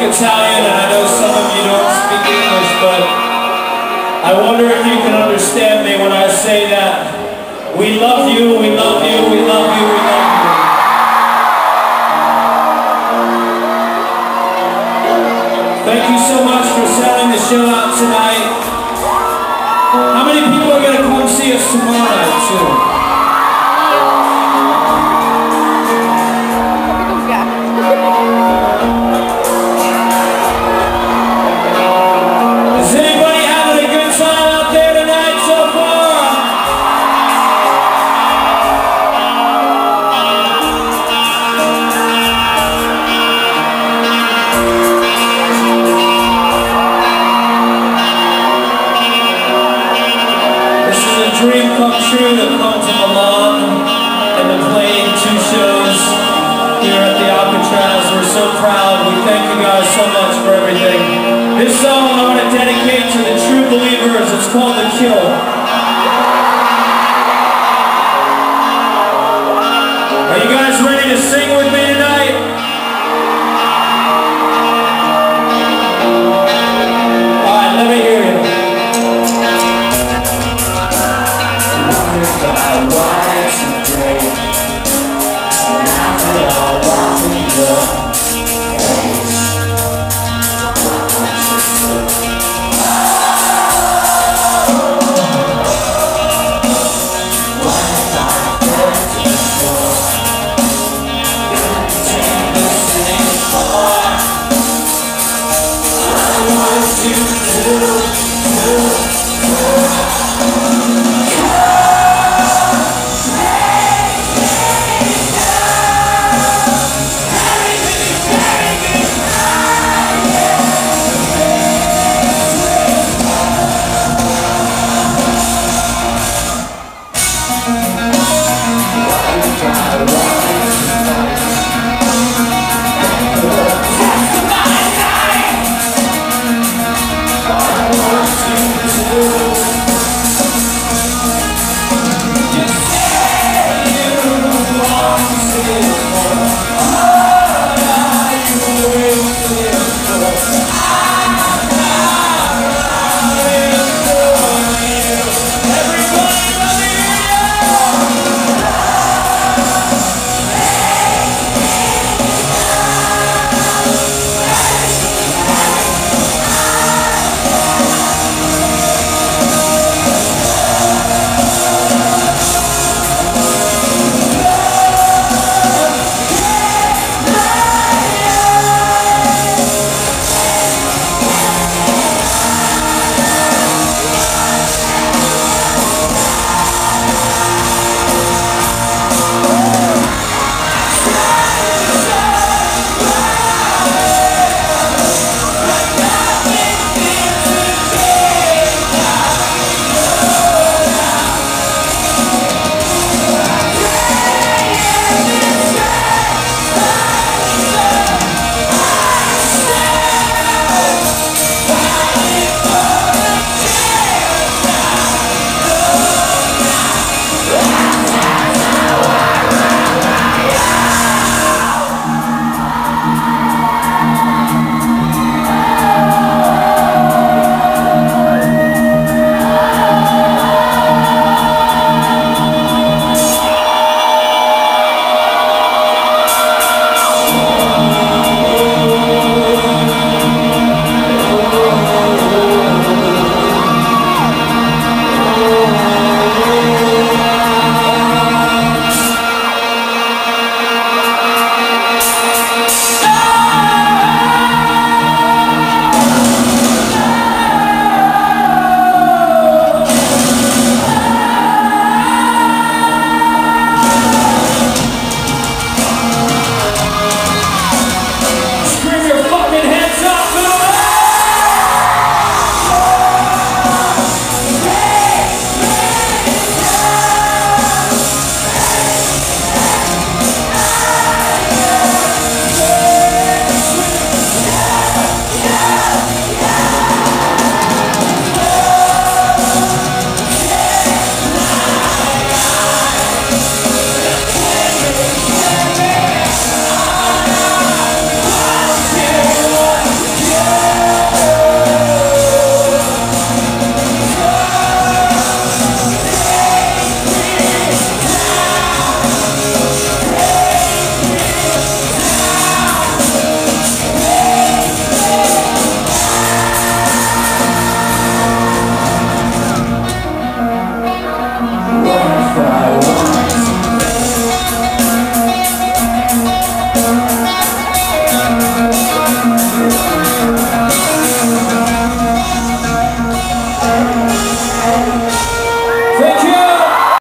Italian, and I know some of you don't speak English, but I wonder if you can understand me when I say that we love you, we love you, we love you, we love you. Thank you so much for selling the show out tonight. How many people are going to come see us tomorrow night, too? Dream come true to come to Milan and to play 2 shows here at the Alcatraz. We're so proud. We thank you guys so much for everything. This song I want to dedicate to the true believers. It's called The Kill.